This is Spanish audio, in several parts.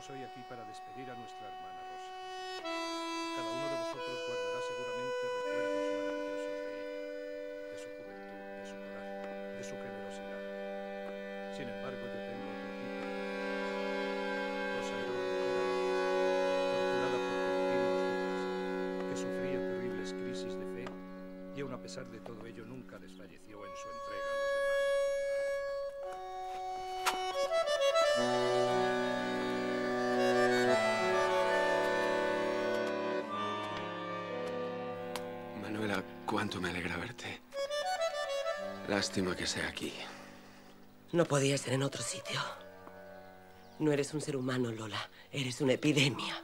Estamos hoy aquí para despedir a nuestra hermana Rosa. Cada uno de vosotros guardará seguramente recuerdos maravillosos de ella, de su juventud, de su coraje, de su generosidad. Sin embargo, yo tengo otro tipo de recuerdos. Rosa era una mujer torturada por continuos dudas, que sufría terribles crisis de fe y aun a pesar de todo ello nunca desfalleció en su entrega a los demás. Manuela, cuánto me alegra verte. Lástima que sea aquí. No podía ser en otro sitio. No eres un ser humano, Lola. Eres una epidemia.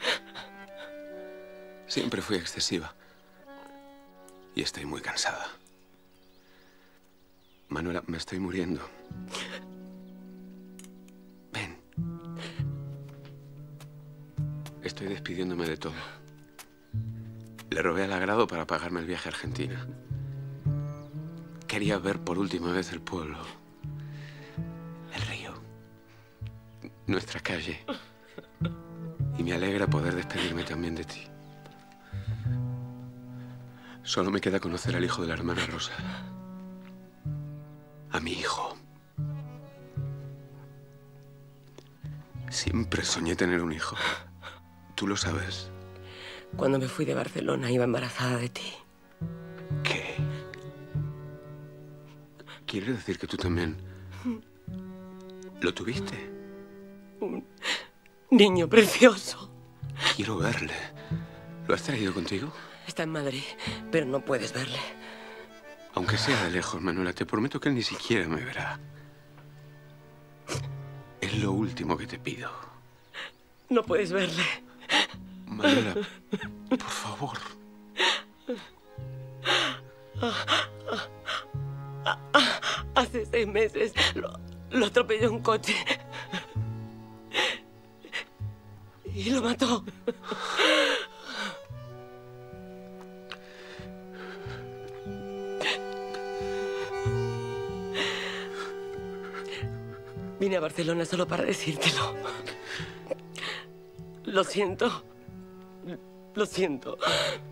Siempre fui excesiva. Y estoy muy cansada. Manuela, me estoy muriendo. Ven. Estoy despidiéndome de todo. Le robé al agrado para pagarme el viaje a Argentina. Quería ver por última vez el pueblo, el río, nuestra calle. Y me alegra poder despedirme también de ti. Solo me queda conocer al hijo de la hermana Rosa. A mi hijo. Siempre soñé tener un hijo. Tú lo sabes. Cuando me fui de Barcelona iba embarazada de ti. ¿Qué? ¿Quiere decir que tú también lo tuviste? Un niño precioso. Quiero verle. ¿Lo has traído contigo? Está en Madrid, pero no puedes verle. Aunque sea de lejos, Manuela, te prometo que él ni siquiera me verá. Es lo último que te pido. No puedes verle. Manuela, por favor. Hace 6 meses lo atropelló un coche. Y lo mató. Vine a Barcelona solo para decírtelo. Lo siento. Lo siento.